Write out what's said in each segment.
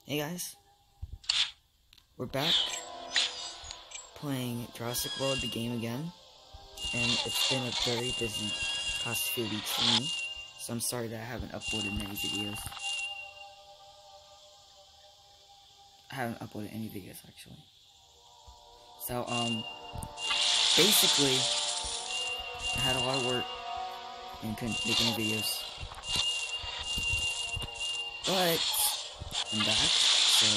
Hey guys, we're back playing Jurassic World, the game again, and it's been a very busy past few weeks for me, so I'm sorry that I haven't uploaded many videos. I haven't uploaded any videos actually. So, basically, I had a lot of work and couldn't make any videos. But I'm back, so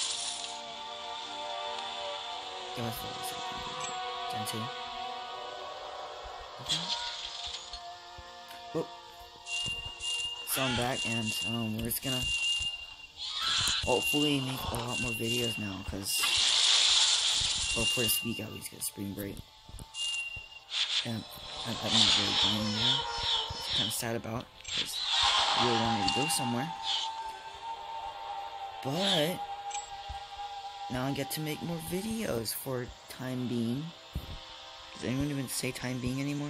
give us a second. Gen 2. Okay. Oh. So I'm back, and we're just gonna hopefully make a lot more videos now, because well, for this week at least, because spring break, and I'm not really going anywhere. It's kind of sad about, because I really wanted to go somewhere. But now I get to make more videos for time being. Does anyone even say time being anymore?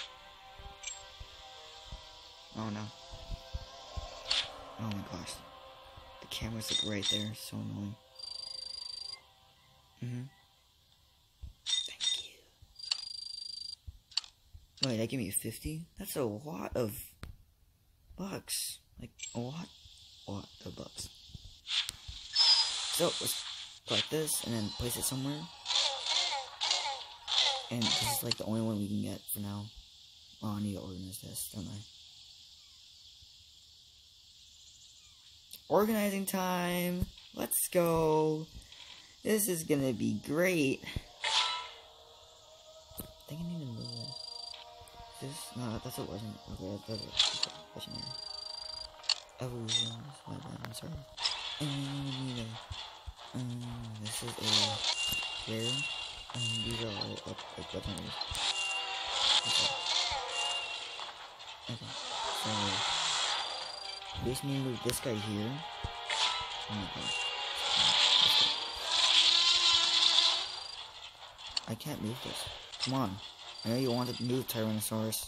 Oh no. Oh my gosh. The camera's like right there. So annoying. Thank you. Wait, that gave me 50? That's a lot of bucks. Like, a lot of bucks. So, let's collect this, and then place it somewhere. And this is like the only one we can get for now. Oh, I need to organize this, don't I? Organizing time! Let's go! This is gonna be great! I think I need to move this. No, that's what wasn't. Okay, that's it. Legendary. Evolution. My bad, I'm sorry. This is a rare, these are all like weaponry. Okay, so we just need to move this guy here. Oh my god. I can't move this. Come on. I know you want to move Tyrannosaurus.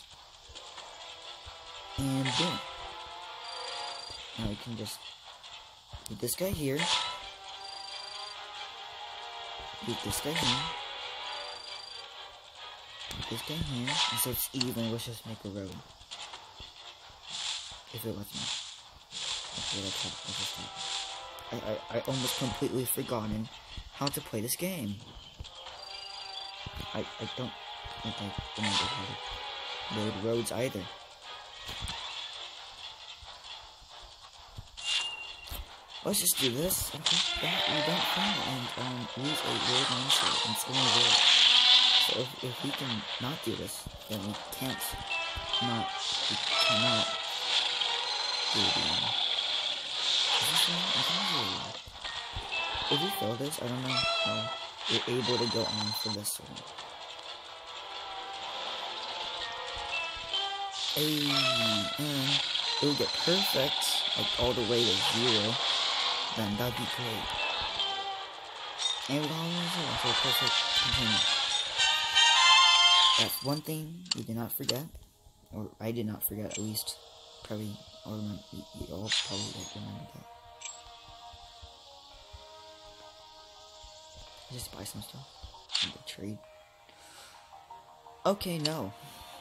And boom. Now we can just put this guy here. Put this guy here. Put this guy here. And so it's even. Let's just make a road. If it lets me. Okay, let's just I almost completely forgotten how to play this game. I don't think I remember how to load roads either. Let's just do this and hope that we don't fail and lose a road monster and it's only road. So if we can not do this, then we cannot do the if we fail this, I don't know how we're able to go on for this one. And it would get perfect, like all the way to 0. Then that'd be great. And we got 1-0, so perfect continue. That's one thing we did not forget, or I did not forget at least. Probably, or you all probably like remember that. Just buy some stuff. And the trade. Okay, no.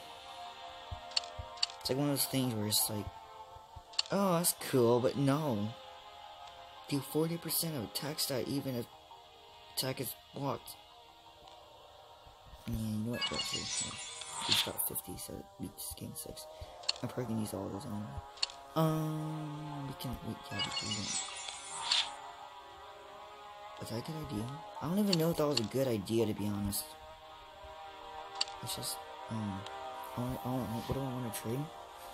It's like one of those things where it's like, oh, that's cool, but no. Do 40% of attack stat even if attack is blocked. Yeah, you know what? Let's see. We just got 50, so we just gained 6. I'm probably gonna use all of those anyway. We can. Yeah, we can. Was that a good idea? I don't even know if that was a good idea, to be honest. It's just, what do I want to trade?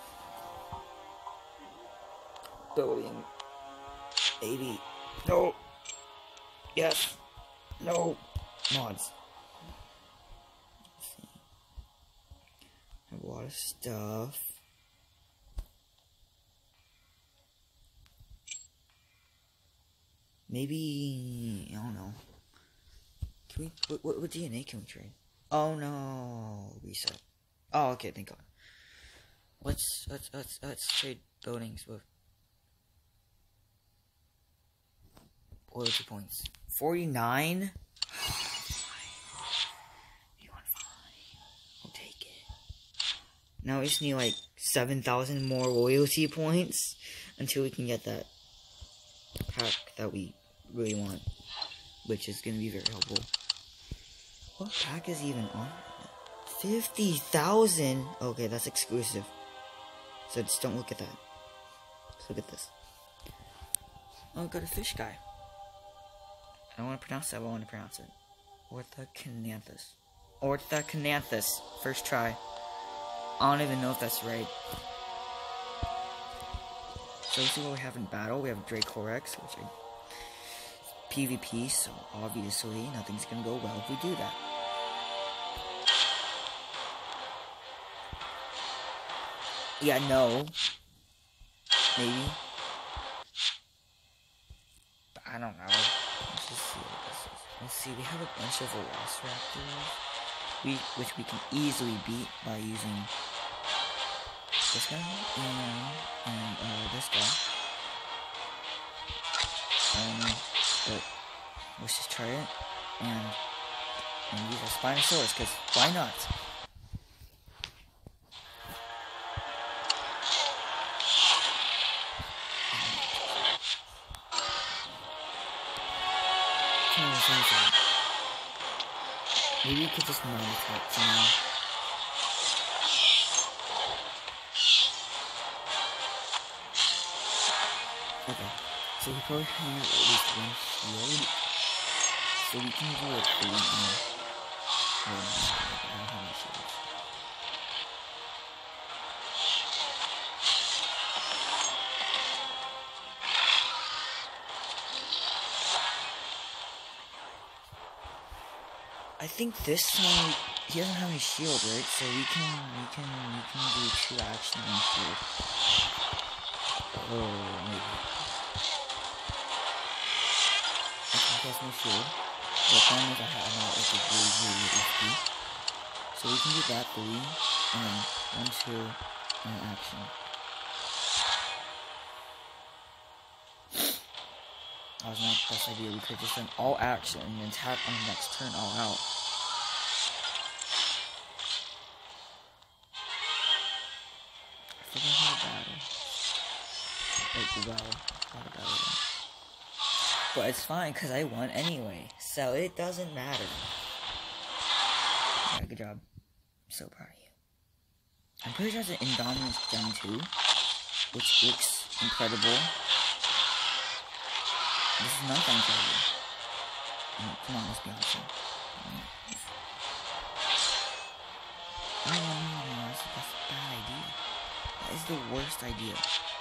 Building. 80. No. Yes. No. Mods. Let's see. I have a lot of stuff. Maybe, I don't know. Can we, what DNA can we trade? Oh no, reset. Oh, okay, thank God. Let's trade buildings with loyalty points. 49? I'll take it. Now we just need like 7,000 more loyalty points until we can get that pack that we really want, which is going to be very helpful. What pack is even on? 50,000? Okay, that's exclusive. So just don't look at that. Just look at this. Oh, got a fish guy. I don't want to pronounce that, but I want to pronounce it. Orthocananthus. Orthocananthus. First try. I don't even know if that's right. So let's see what we have in battle. We have Dracorex, which is PvP, so obviously nothing's gonna go well if we do that. Yeah, no. Maybe. But I don't know. Let's just see what this is. Let's see, we have a bunch of Velociraptors, which we can easily beat by using this guy and this guy. But let's just try it and use a Spinosaurus, because why not? Maybe you could just non-attack somehow. Okay, so we probably have at least one shield, so we can do a 3 and... Oh no, I don't have any shields. I think this time he doesn't have any shield, right? So we can do 2 action and shield. Oh, maybe. Okay, he has no shield. The problem is I'm not like a really HP. So we can do that 3 and then 1, 2 and action. That was not the best idea. We could just done all action and then tap on the next turn all out. I forgot how to battle. Not a battle. But it's fine because I won anyway, so it doesn't matter. Yeah, good job. I'm so proud of you. I'm pretty sure it's an Indominus Gen 2, which looks incredible. This is not that incredible. Oh, come on, let's be awesome. No, that's a bad idea. That is the worst idea.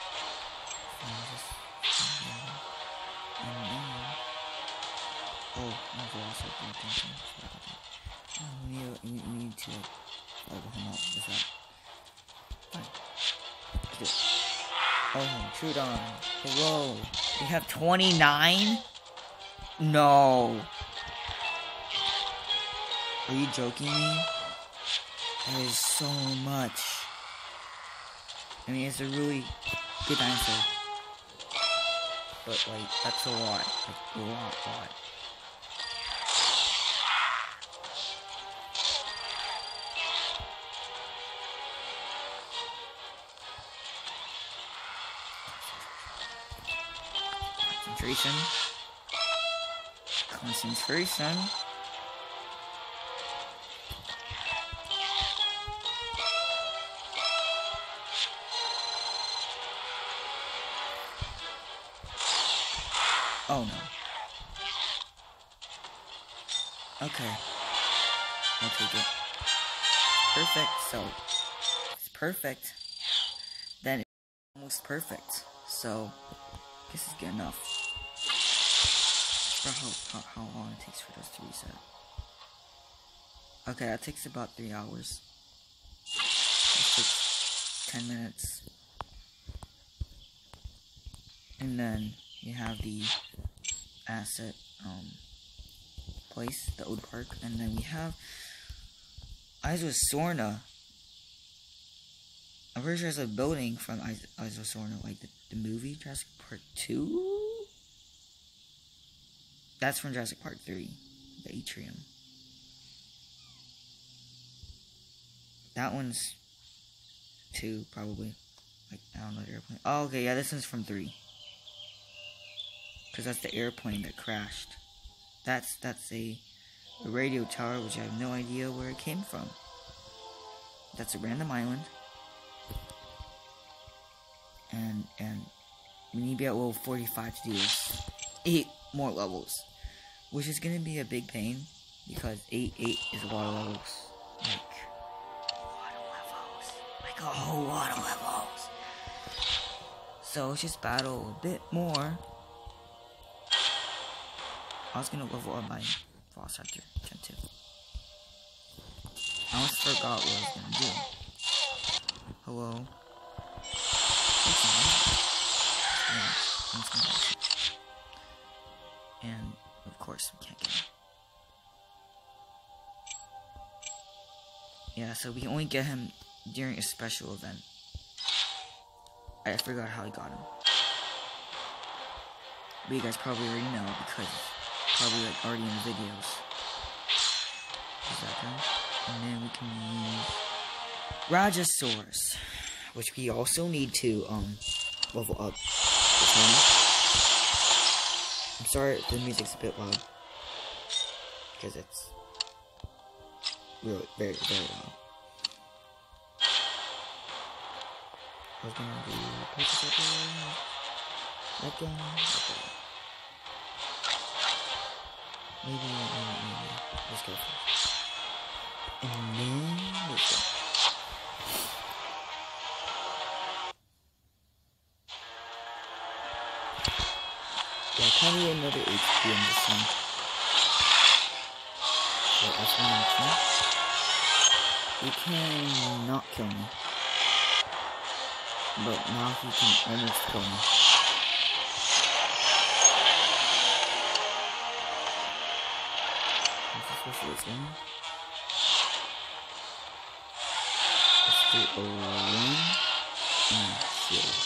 Oh, my Velociraptor, pay attention. Oh, we need to level him up with that. Fine. Let's do it. Oh, Trudon. Whoa. We have 29? No. Are you joking me? That is so much. I mean, it's a really good dinosaur. But, like, that's a lot. Like, a lot. Concentration. Oh no. Okay. I'll take it. Perfect, so it's perfect. Then it's almost perfect. So I guess it's good enough. How long it takes for those to reset. Okay, that takes about 3 hours. That takes 10 minutes. And then you have the asset place, the old park, and then we have Isosaurna. I'm pretty sure it's a building from Isosaurna, like the movie Jurassic Park 2? That's from Jurassic Park 3. The atrium. That one's 2, probably. Like, I don't know the airplane. Oh, okay, yeah, this one's from 3. Because that's the airplane that crashed. That's a radio tower, which I have no idea where it came from. That's a random island. And we need to be at level 45 to do this. 8 more levels. Which is going to be a big pain. Because 8 is a lot of levels. Like a whole lot of levels. So let's just battle a bit more. I was going to level up my boss after turn 2. I almost forgot what I was going to do. Hello? And, of course, we can't get him. Yeah, so we can only get him during a special event. I forgot how I got him. But you guys probably already know because probably like already in the videos. Is that good? And then we can use Rajasaurus, which we also need to level up. I'm sorry if the music's a bit loud because it's really very loud. I was gonna do again. Maybe. Let's go first. And then let's go. Yeah, kind of another HP in this one. So that's one option. He can not kill me. But now he can almost kill me. Let's do this one. Let's do a run and shield.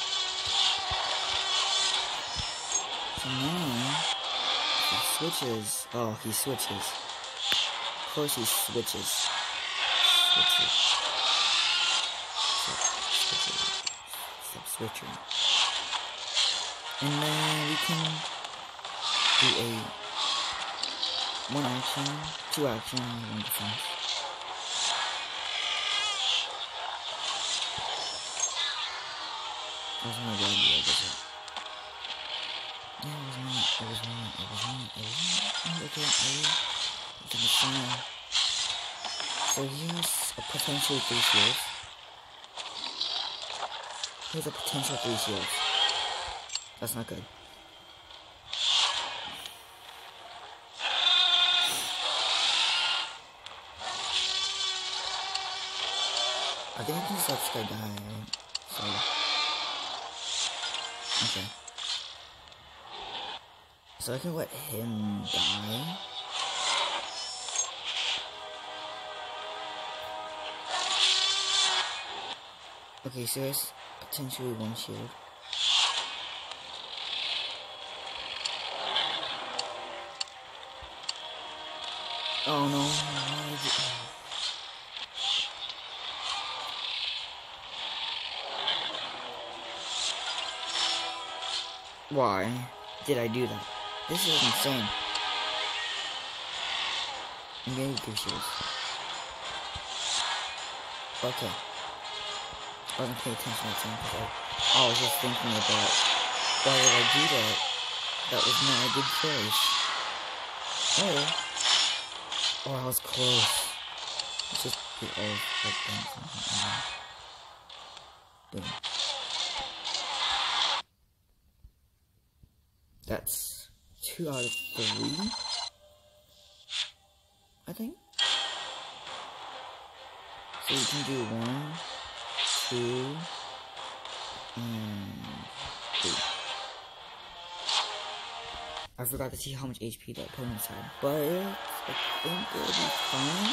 So now he switches. Oh, he switches. Of course he switches. Stop switching. And then we can do a 1 action, 2 action, 1 defense. That was not a good idea, was it? No, it was not. Okay, so he has a potential 3 shields. He has a potential 3 shields. That's not good. I think I can just let this guy die, right? So. Okay. So I can let him die. Okay, so there's potentially 1 shield. Oh no, why did I do that? This is insane. I'm getting 3 shields. Okay. I wasn't paying attention to that time because I was just thinking about why did I do that? That was not a good choice. Oh, I was close. Let's just do all of things. Boom. That's 2 out of 3. I think. So we can do 1, 2, and 3. I forgot to see how much HP that I put inside, but I think it'll be fine.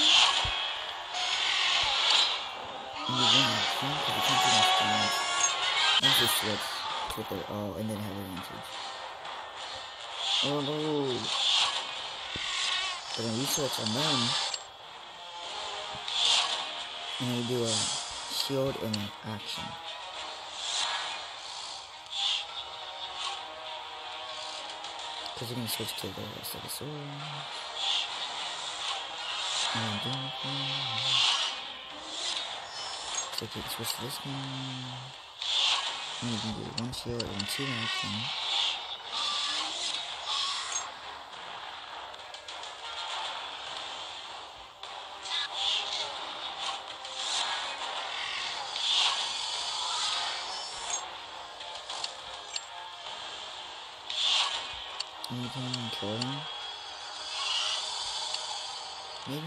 And you win that thing because you can't do much damage. Once you switch to the and then have advantage. Oh no! But then research and then we do a shield and an action. Because you're gonna switch to the rest of the sword. And then so you can switch to this one. And you can do one shield and two action. And you can kill him. Maybe?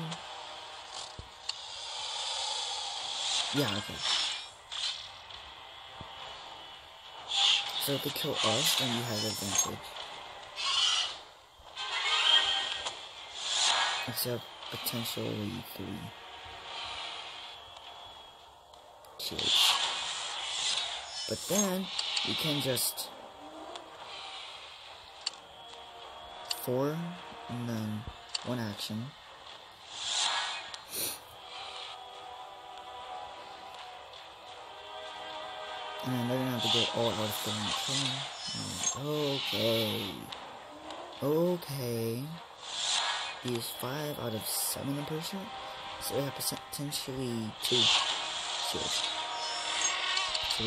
Yeah, okay. So if they kill us, then you have advantage. Except potentially 3 kills. But then, you can just 4 and then 1 action. And then they're gonna have to go all out of the okay. Okay. Use 5 out of 7, I'm pretty sure. So they have potentially 2 shields. So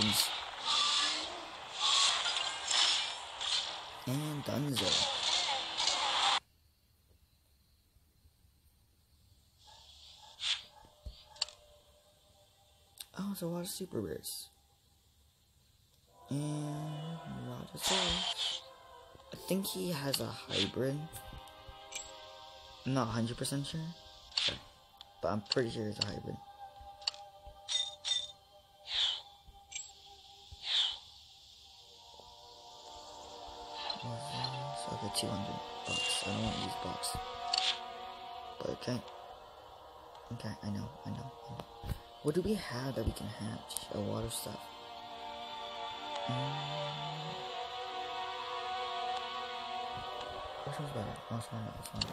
and Dunzo. Oh, so a lot of super rares. And Rajasaurus. I think he has a hybrid. I'm not 100% sure. Sorry. But I'm pretty sure it's a hybrid. Okay, 200 bucks. I don't want to use bucks. But okay. Okay, I know. What do we have that we can hatch? A lot of stuff. Which one's better? Oh, it's fine.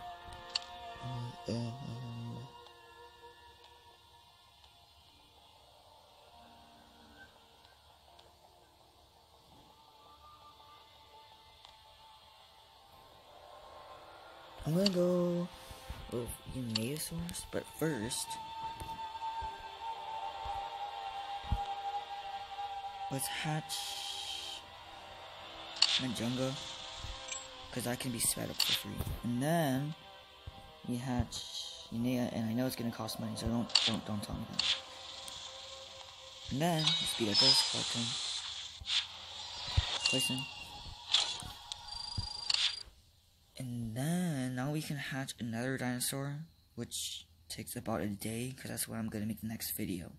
I'm gonna go with Unatosaurus, but first, let's hatch Majunga, because that can be sped up for free. And then we hatch Unea, and I know it's gonna cost money, so don't tell me that. And then speed up this, place him. And then now we can hatch another dinosaur, which takes about a day, because that's what I'm gonna make the next video.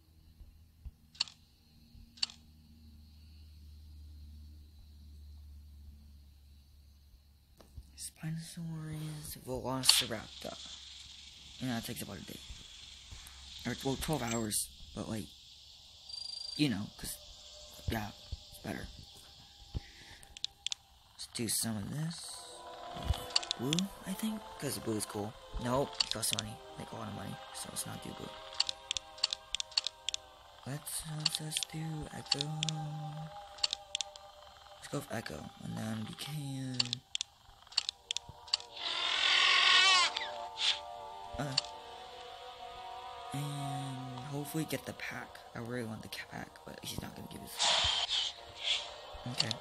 Spinosaurus Velociraptor. And that takes about a day. Or, well, 12 hours, but like, you know, because, yeah, it's better. Let's do some of this. Blue, I think, because blue is cool. Nope, it costs money, like a lot of money, so let's not do blue. Let's do Echo. Let's go with Echo, and then we can. And hopefully get the pack. I really want the pack, but he's not gonna give us. Okay.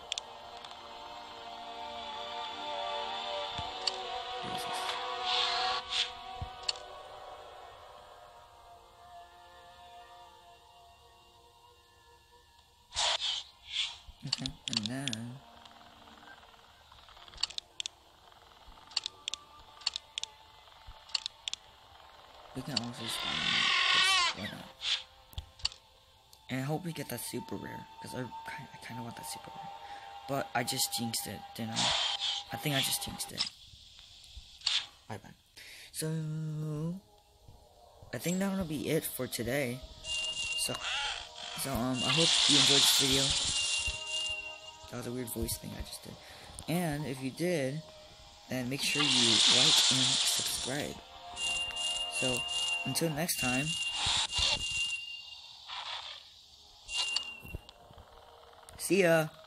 Okay, and then we can also spawn this, why not? And I hope we get that super rare, because I kind of want that super rare. But I just jinxed it, didn't I? I think I just jinxed it. My bad. So I think that'll be it for today. So I hope you enjoyed this video. That was a weird voice thing I just did. And if you did, then make sure you like and subscribe. So, until next time, see ya!